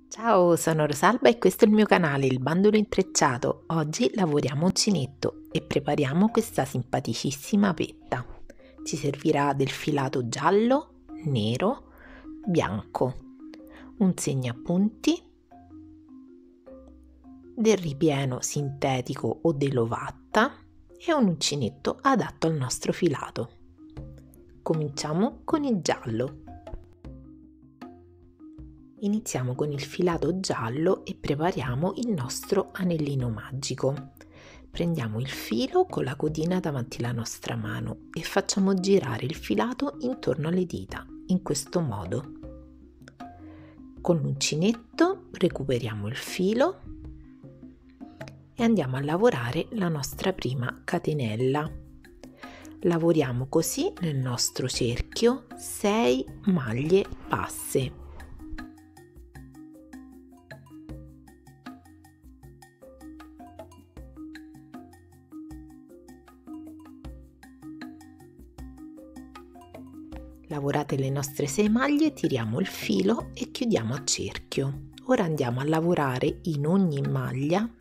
Ciao, sono Rosalba e questo è il mio canale, il bandolo intrecciato. Oggi lavoriamo uncinetto e prepariamo questa simpaticissima petta. Ci servirà del filato giallo, nero, bianco, un segnapunti, del ripieno sintetico o dell'ovatta e un uncinetto adatto al nostro filato. Cominciamo con il giallo. Iniziamo con il filato giallo e prepariamo il nostro anellino magico. Prendiamo il filo con la codina davanti alla nostra mano e facciamo girare il filato intorno alle dita, in questo modo. Con l'uncinetto recuperiamo il filo e andiamo a lavorare la nostra prima catenella. Lavoriamo così nel nostro cerchio 6 maglie basse. Lavorate le nostre 6 maglie, tiriamo il filo e chiudiamo a cerchio. Ora andiamo a lavorare in ogni maglia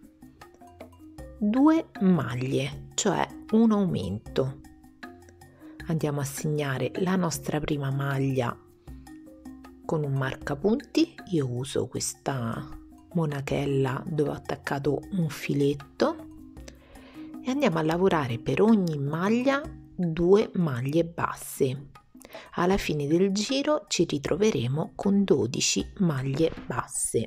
2 maglie, cioè un aumento. Andiamo a segnare la nostra prima maglia con un marcapunti. Io uso questa monachella dove ho attaccato un filetto e andiamo a lavorare per ogni maglia 2 maglie basse. Alla fine del giro ci ritroveremo con 12 maglie basse.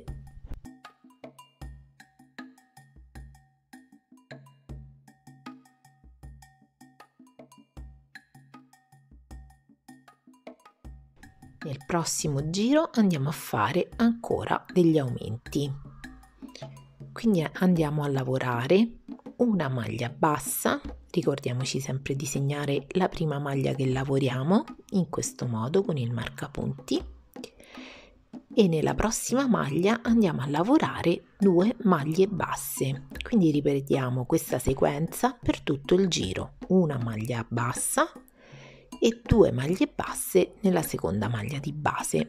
Nel prossimo giro andiamo a fare ancora degli aumenti. Quindi andiamo a lavorare una maglia bassa. Ricordiamoci sempre di segnare la prima maglia che lavoriamo in questo modo con il marcapunti e nella prossima maglia andiamo a lavorare 2 maglie basse. Quindi ripetiamo questa sequenza per tutto il giro: una maglia bassa e 2 maglie basse nella seconda maglia di base.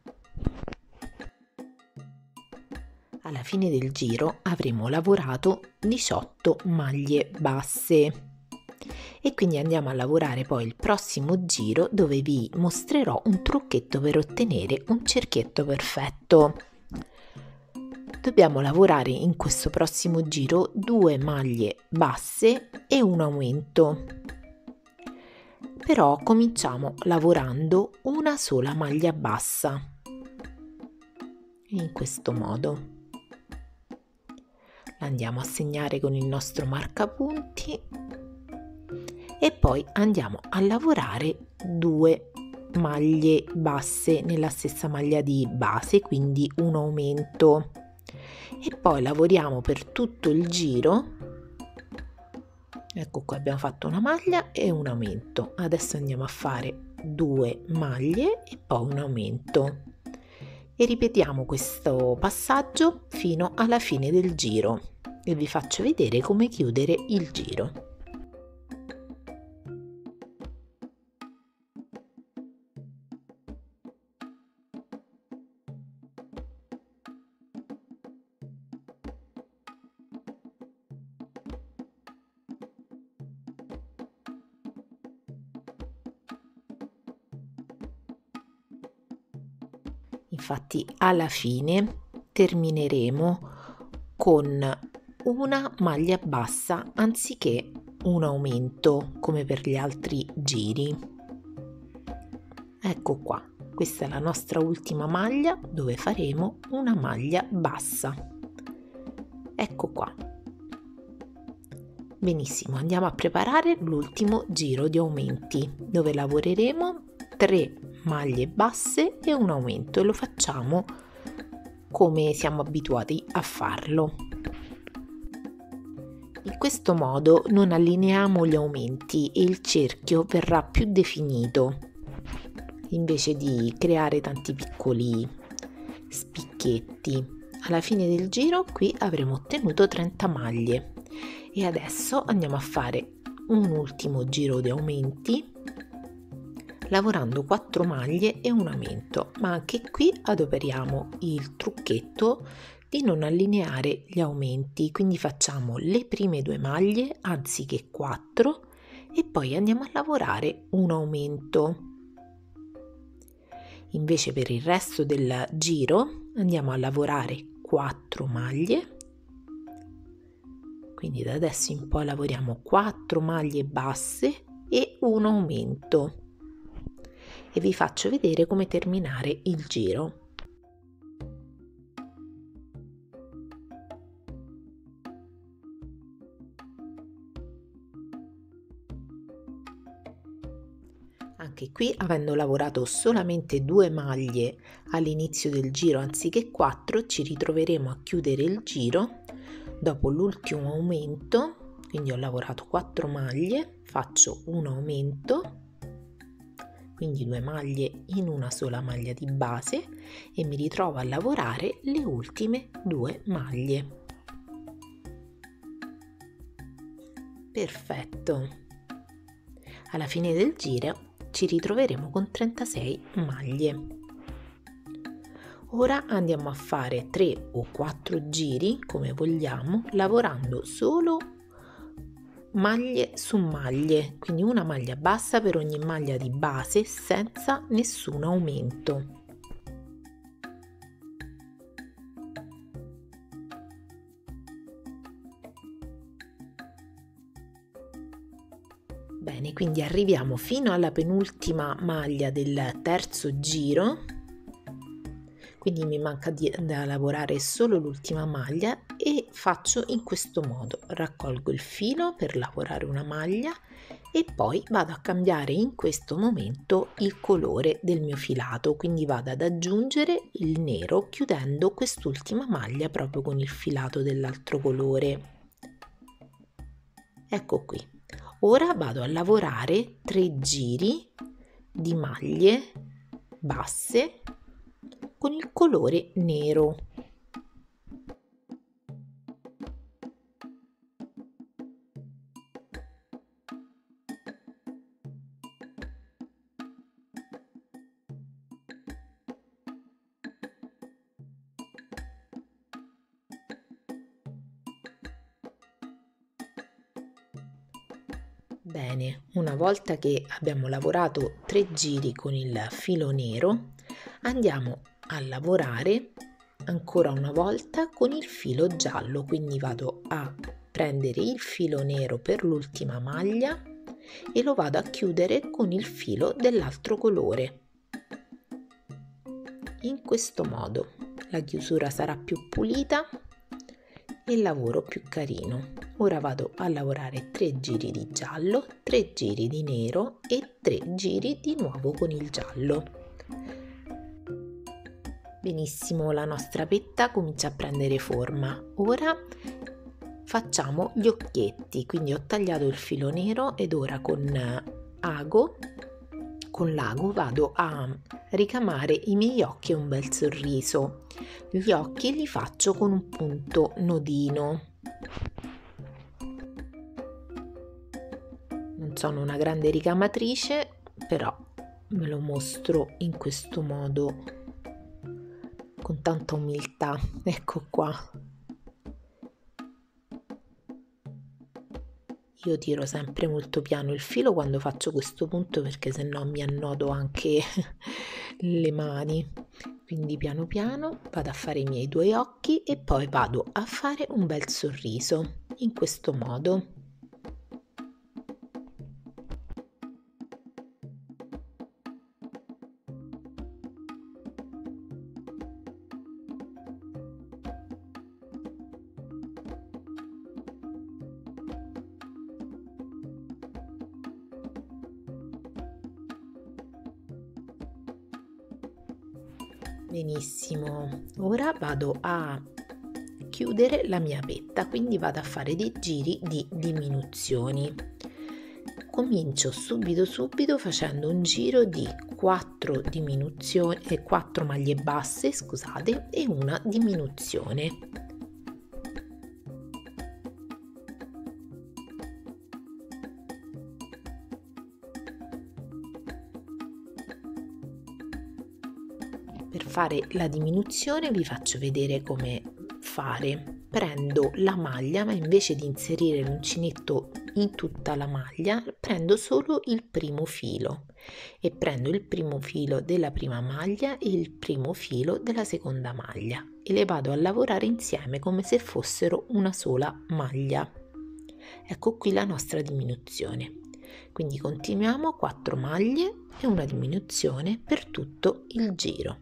Alla fine del giro avremo lavorato 18 maglie basse e quindi andiamo a lavorare poi il prossimo giro, dove vi mostrerò un trucchetto per ottenere un cerchietto perfetto. Dobbiamo lavorare in questo prossimo giro 2 maglie basse e un aumento, però cominciamo lavorando una sola maglia bassa in questo modo. La andiamo a segnare con il nostro marcapunti e poi andiamo a lavorare 2 maglie basse nella stessa maglia di base, quindi un aumento, e poi lavoriamo per tutto il giro. Ecco qua, abbiamo fatto una maglia e un aumento. Adesso andiamo a fare 2 maglie e poi un aumento e ripetiamo questo passaggio fino alla fine del giro e vi faccio vedere come chiudere il giro. Infatti alla fine termineremo con una maglia bassa anziché un aumento come per gli altri giri. Ecco qua, questa è la nostra ultima maglia dove faremo una maglia bassa. Ecco qua. Benissimo, andiamo a preparare l'ultimo giro di aumenti dove lavoreremo 3 maglie basse e un aumento e lo facciamo come siamo abituati a farlo. In questo modo non allineiamo gli aumenti e il cerchio verrà più definito invece di creare tanti piccoli spicchetti. Alla fine del giro qui avremo ottenuto 30 maglie e adesso andiamo a fare un ultimo giro di aumenti lavorando 4 maglie e un aumento, ma anche qui adoperiamo il trucchetto di non allineare gli aumenti, quindi facciamo le prime 2 maglie anziché 4 e poi andiamo a lavorare un aumento. Invece per il resto del giro andiamo a lavorare 4 maglie, quindi da adesso in poi lavoriamo 4 maglie basse e un aumento e vi faccio vedere come terminare il giro. Anche qui, avendo lavorato solamente 2 maglie all'inizio del giro anziché 4, ci ritroveremo a chiudere il giro dopo l'ultimo aumento, quindi ho lavorato 4 maglie, faccio un aumento, quindi 2 maglie in una sola maglia di base e mi ritrovo a lavorare le ultime 2 maglie. Perfetto. Alla fine del giro ci ritroveremo con 36 maglie. Ora andiamo a fare 3 o 4 giri come vogliamo, lavorando solo maglie su maglie, quindi una maglia bassa per ogni maglia di base senza nessun aumento. Bene, quindi arriviamo fino alla penultima maglia del terzo giro, quindi mi manca da lavorare solo l'ultima maglia e faccio in questo modo: raccolgo il filo per lavorare una maglia e poi vado a cambiare in questo momento il colore del mio filato, quindi vado ad aggiungere il nero chiudendo quest'ultima maglia proprio con il filato dell'altro colore. Ecco qui. Ora vado a lavorare 3 giri di maglie basse con il colore nero. Bene, una volta che abbiamo lavorato 3 giri con il filo nero, andiamo a lavorare ancora una volta con il filo giallo, quindi vado a prendere il filo nero per l'ultima maglia e lo vado a chiudere con il filo dell'altro colore. In questo modo la chiusura sarà più pulita e il lavoro più carino. Ora vado a lavorare 3 giri di giallo, 3 giri di nero e 3 giri di nuovo con il giallo. Benissimo, la nostra petta comincia a prendere forma. Ora facciamo gli occhietti, quindi ho tagliato il filo nero ed ora con l'ago vado a ricamare i miei occhi e un bel sorriso. Gli occhi li faccio con un punto nodino. Non sono una grande ricamatrice, però ve lo mostro in questo modo con tanta umiltà. Ecco qua. Io tiro sempre molto piano il filo quando faccio questo punto perché sennò mi annodo anche le mani. Quindi piano piano vado a fare i miei 2 occhi e poi vado a fare un bel sorriso in questo modo. Benissimo, ora vado a chiudere la mia petta, quindi vado a fare dei giri di diminuzioni. Comincio subito facendo un giro di 4 diminuzioni e 4 maglie basse, scusate, e una diminuzione. fare la diminuzione vi faccio vedere come fare. Prendo la maglia, ma invece di inserire l'uncinetto in tutta la maglia, prendo solo il primo filo e prendo il primo filo della prima maglia e il primo filo della seconda maglia e le vado a lavorare insieme come se fossero una sola maglia. Ecco qui la nostra diminuzione. Quindi continuiamo 4 maglie e una diminuzione per tutto il giro.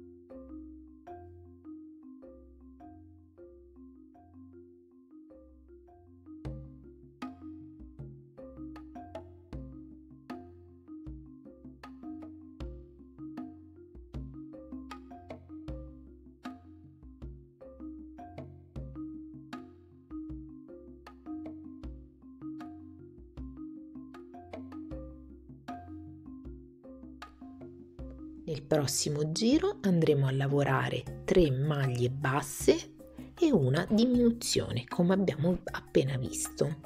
Nel prossimo giro andremo a lavorare 3 maglie basse e una diminuzione, come abbiamo appena visto.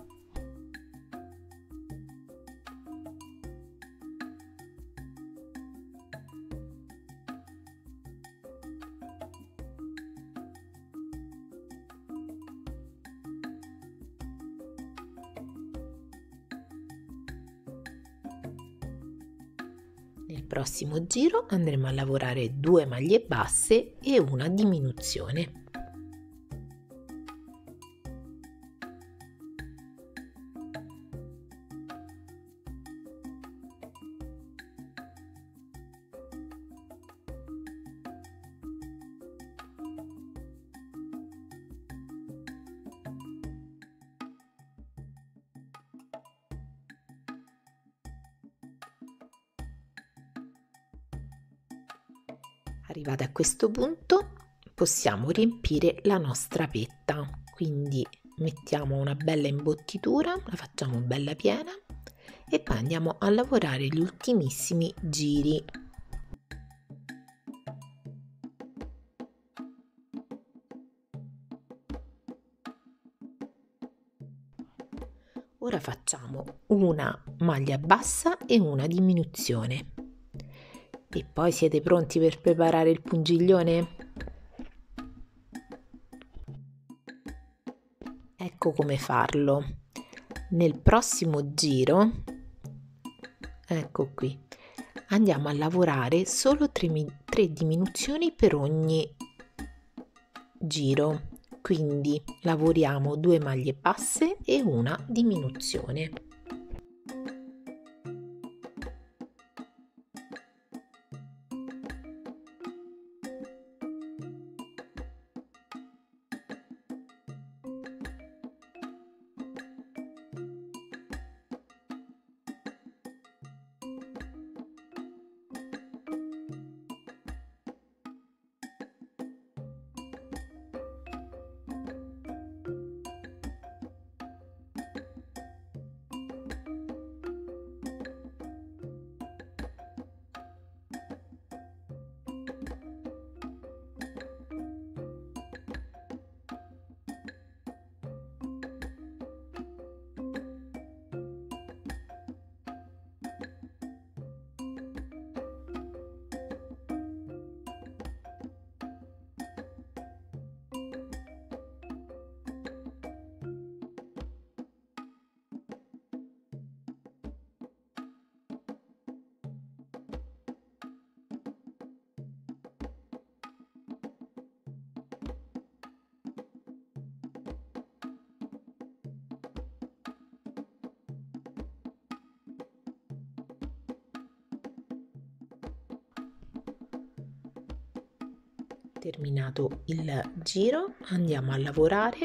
Nel prossimo giro andremo a lavorare 2 maglie basse e una diminuzione. Arrivati a questo punto possiamo riempire la nostra petta, quindi mettiamo una bella imbottitura, la facciamo bella piena e poi andiamo a lavorare gli ultimissimi giri. Ora facciamo una maglia bassa e una diminuzione. E poi siete pronti per preparare il pungiglione? Ecco come farlo. Nel prossimo giro, ecco qui, andiamo a lavorare solo 3 diminuzioni per ogni giro. Quindi lavoriamo 2 maglie basse e una diminuzione. Terminato il giro andiamo a lavorare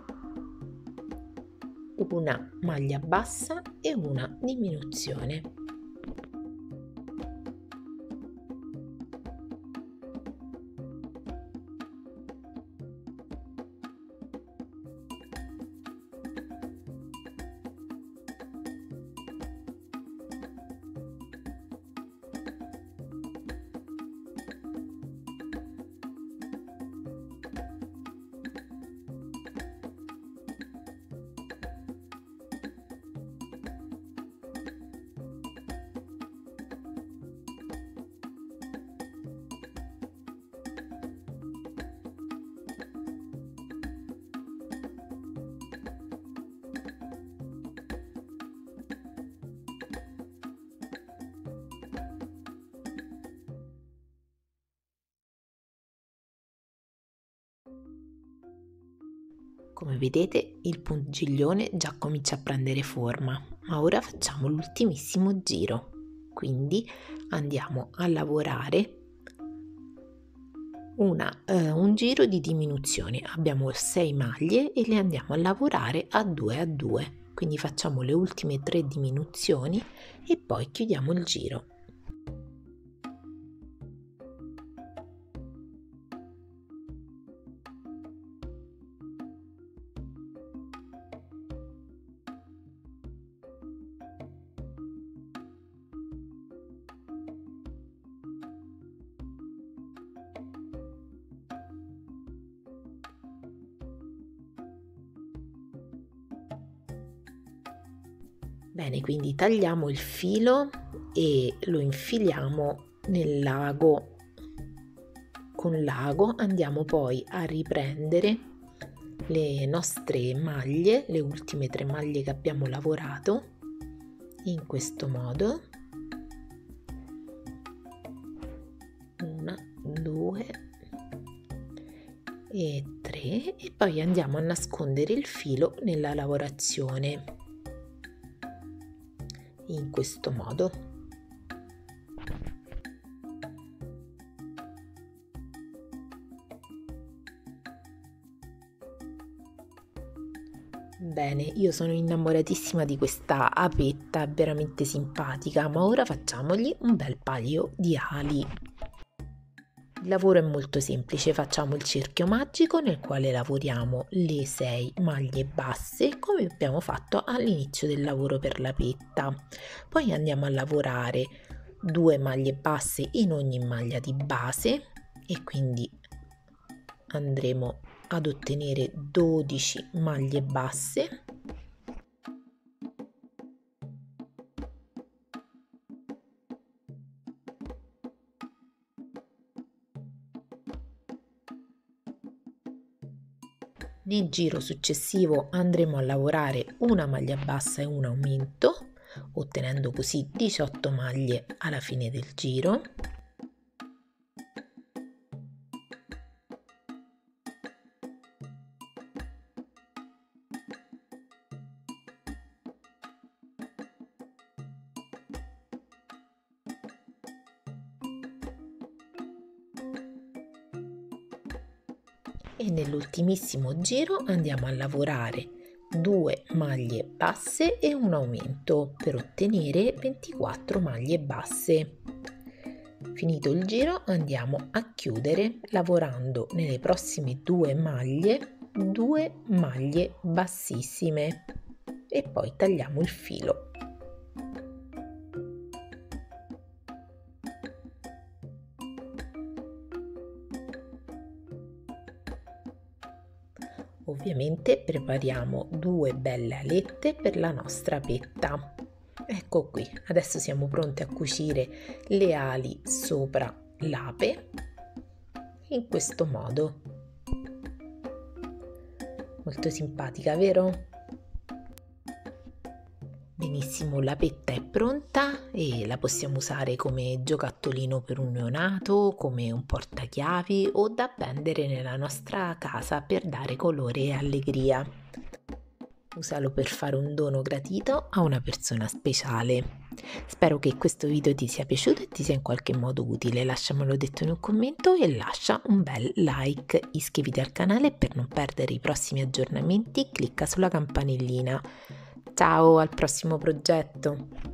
una maglia bassa e una diminuzione. Come vedete il pungiglione già comincia a prendere forma, ma ora facciamo l'ultimissimo giro, quindi andiamo a lavorare un giro di diminuzione. Abbiamo 6 maglie e le andiamo a lavorare a 2 a 2, quindi facciamo le ultime 3 diminuzioni e poi chiudiamo il giro. Bene, quindi tagliamo il filo e lo infiliamo nel lago. Con l'ago andiamo poi a riprendere le nostre maglie, le ultime 3 maglie che abbiamo lavorato, in questo modo. 1, 2 e 3 e poi andiamo a nascondere il filo nella lavorazione. In questo modo. Bene, io sono innamoratissima di questa apetta, è veramente simpatica, ma ora facciamogli un bel paio di ali. Il lavoro è molto semplice, facciamo il cerchio magico nel quale lavoriamo le 6 maglie basse come abbiamo fatto all'inizio del lavoro per la petta. Poi andiamo a lavorare 2 maglie basse in ogni maglia di base e quindi andremo ad ottenere 12 maglie basse. Nel giro successivo andremo a lavorare una maglia bassa e un aumento, ottenendo così 18 maglie alla fine del giro. E nell'ultimissimo giro andiamo a lavorare 2 maglie basse e un aumento per ottenere 24 maglie basse. Finito il giro andiamo a chiudere lavorando nelle prossime 2 maglie bassissime e poi tagliamo il filo. Ovviamente prepariamo 2 belle alette per la nostra petta. Ecco qui, adesso siamo pronti a cucire le ali sopra l'ape in questo modo. Molto simpatica, vero? Benissimo, la petta è pronta e la possiamo usare come giocattolino per un neonato, come un portachiavi o da appendere nella nostra casa per dare colore e allegria. Usalo per fare un dono gradito a una persona speciale. Spero che questo video ti sia piaciuto e ti sia in qualche modo utile. Lasciamelo detto in un commento e lascia un bel like. Iscriviti al canale per non perdere i prossimi aggiornamenti. Clicca sulla campanellina. Ciao, al prossimo progetto!